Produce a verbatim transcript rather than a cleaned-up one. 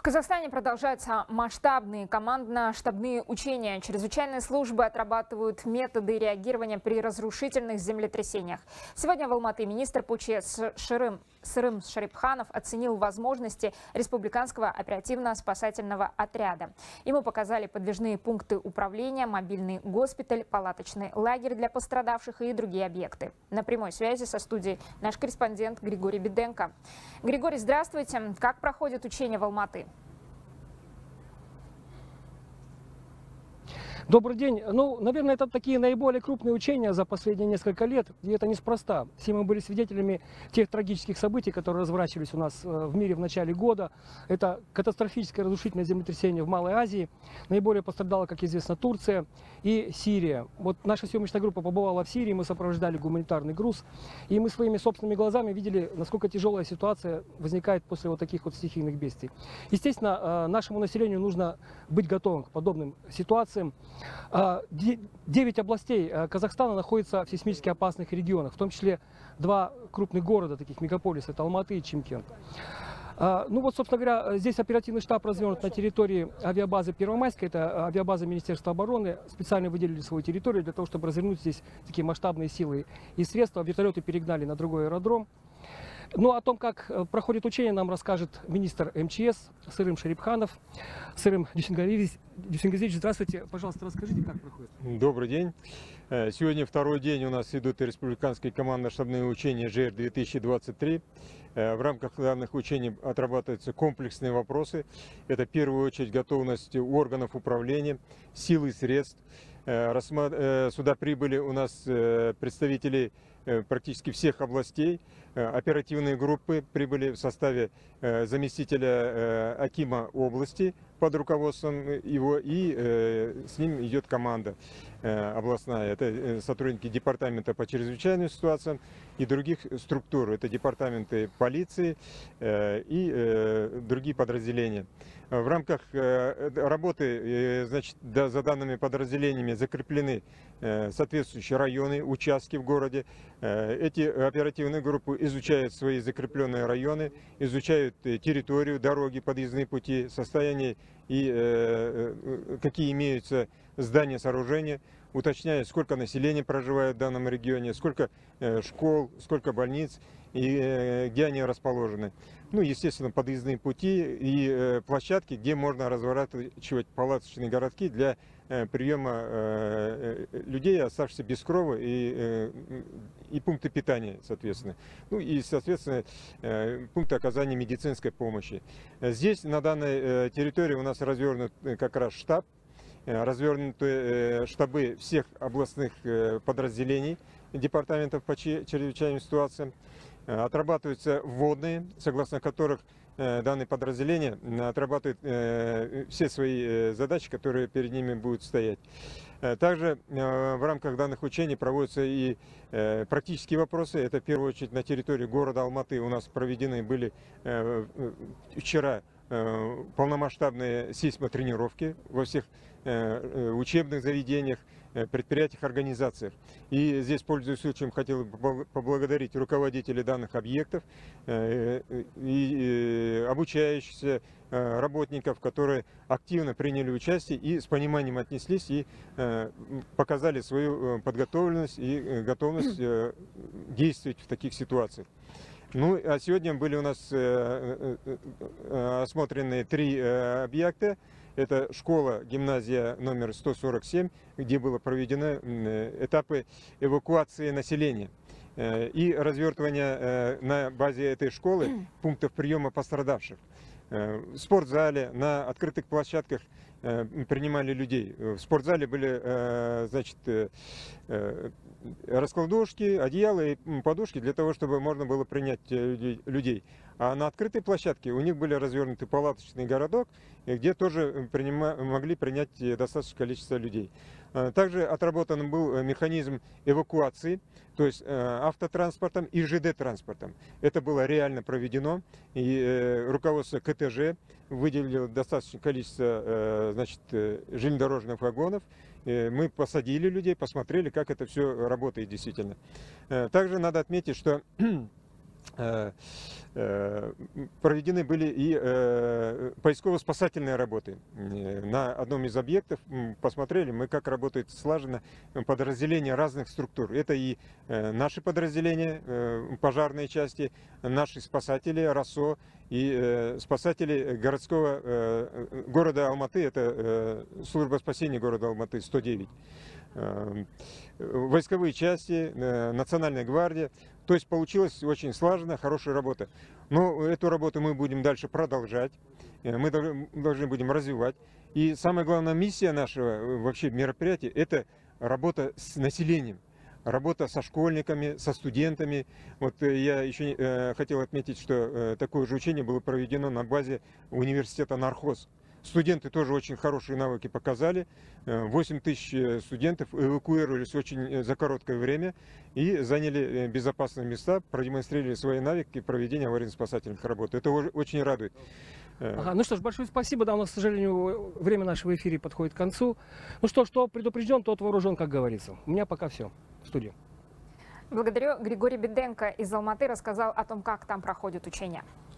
В Казахстане продолжаются масштабные командно-штабные учения. Чрезвычайные службы отрабатывают методы реагирования при разрушительных землетрясениях. Сегодня в Алматы министр ПУЧ Шырым, Сырым Шарипханов оценил возможности республиканского оперативно-спасательного отряда. Ему показали подвижные пункты управления, мобильный госпиталь, палаточный лагерь для пострадавших и другие объекты. На прямой связи со студией наш корреспондент Григорий Беденко. Григорий, здравствуйте. Как проходят учения в Алматы? Добрый день. Ну, наверное, это такие наиболее крупные учения за последние несколько лет, и это неспроста. Все мы были свидетелями тех трагических событий, которые разворачивались у нас в мире в начале года. Это катастрофическое разрушительное землетрясение в Малой Азии. Наиболее пострадала, как известно, Турция и Сирия. Вот наша съемочная группа побывала в Сирии, мы сопровождали гуманитарный груз, и мы своими собственными глазами видели, насколько тяжелая ситуация возникает после вот таких вот стихийных бедствий. Естественно, нашему населению нужно быть готовым к подобным ситуациям. Девять областей Казахстана находятся в сейсмически опасных регионах, в том числе два крупных города, таких мегаполиса, это Алматы и Чимкент. Ну вот, собственно говоря, здесь оперативный штаб развернут на территории авиабазы Первомайской, это авиабаза Министерства обороны. Специально выделили свою территорию для того, чтобы развернуть здесь такие масштабные силы и средства. Вертолеты перегнали на другой аэродром. Ну, о том, как проходит учение, нам расскажет министр МЧС Сырым Шарипханов. Сырым Дюсенгазевич, здравствуйте. Пожалуйста, расскажите, как проходит. Добрый день. Сегодня второй день у нас идут республиканские командно-штабные учения ЖЭР две тысячи двадцать три. В рамках данных учений отрабатываются комплексные вопросы. Это в первую очередь готовность органов управления, сил и средств. Сюда прибыли у нас представители практически всех областей. Оперативные группы прибыли в составе заместителя акима области под руководством его, и с ним идет команда областная. Это сотрудники департамента по чрезвычайным ситуациям и других структур. Это департаменты полиции и другие подразделения. В рамках работы, значит, за данными подразделениями закреплены соответствующие районы, участки в городе. Эти оперативные группы изучают свои закрепленные районы, изучают территорию, дороги, подъездные пути, состояние и какие имеются здания, сооружения, уточняют, сколько населения проживает в данном регионе, сколько школ, сколько больниц и где они расположены. Ну, естественно, подъездные пути и площадки, где можно разворачивать палаточные городки для приема людей, оставшихся без крова, и, и пункты питания, соответственно. Ну и, соответственно, пункты оказания медицинской помощи. Здесь, на данной территории, у нас развернут как раз штаб, развернуты штабы всех областных подразделений департаментов по чрезвычайным ситуациям. Отрабатываются вводные, согласно которых данные подразделения отрабатывают все свои задачи, которые перед ними будут стоять. Также в рамках данных учений проводятся и практические вопросы. Это в первую очередь на территории города Алматы у нас проведены были вчера полномасштабные сейсмотренировки во всех учебных заведениях, предприятиях, организациях. И здесь, пользуясь случаем, хотел бы поблагодарить руководителей данных объектов и обучающихся работников, действовать, активно приняли участие и с пониманием отнеслись и показали свою подготовленность и готовность действовать в таких ситуациях. Ну, а сегодня были у нас осмотрены три объекта. Это школа, гимназия номер сто сорок семь, где было проведены этапы эвакуации населения и развертывания на базе этой школы пунктов приема пострадавших. В спортзале, на открытых площадках принимали людей. В спортзале были, значит, раскладушки, одеяла и подушки для того, чтобы можно было принять людей. А на открытой площадке у них были развернуты палаточный городок, где тоже принима, могли принять достаточное количество людей. Также отработан был механизм эвакуации, то есть автотранспортом и ЖД-транспортом. Это было реально проведено, и руководство КТЖ выделило достаточное количество, значит, железнодорожных вагонов. Мы посадили людей, посмотрели, как это все работает действительно. Также надо отметить, что проведены были и поисково-спасательные работы. На одном из объектов посмотрели мы, как работает слаженно подразделения разных структур. Это и наши подразделения, пожарные части, наши спасатели, РАСО и спасатели городского города Алматы, это служба спасения города Алматы сто девять. Войсковые части, Национальная гвардия. То есть получилась очень слаженная, хорошая работа. Но эту работу мы будем дальше продолжать, мы должны будем развивать. И самая главная миссия нашего вообще мероприятия – это работа с населением. Работа со школьниками, со студентами. Вот я еще э, хотел отметить, что э, такое же учение было проведено на базе университета Нархоз. Студенты тоже очень хорошие навыки показали. восемь тысяч студентов эвакуировались очень за короткое время и заняли безопасные места, продемонстрировали свои навыки проведения аварийно-спасательных работ. Это очень радует. Ага, ну что ж, большое спасибо. Да, у нас, к сожалению, время нашего эфира подходит к концу. Ну что, что предупрежден, тот вооружен, как говорится. У меня пока все. В студию. Благодарю. Григорий Беденко из Алматы рассказал о том, как там проходят учения.